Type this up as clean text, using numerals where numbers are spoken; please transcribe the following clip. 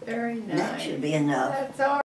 Very nice. That should be enough. That's all.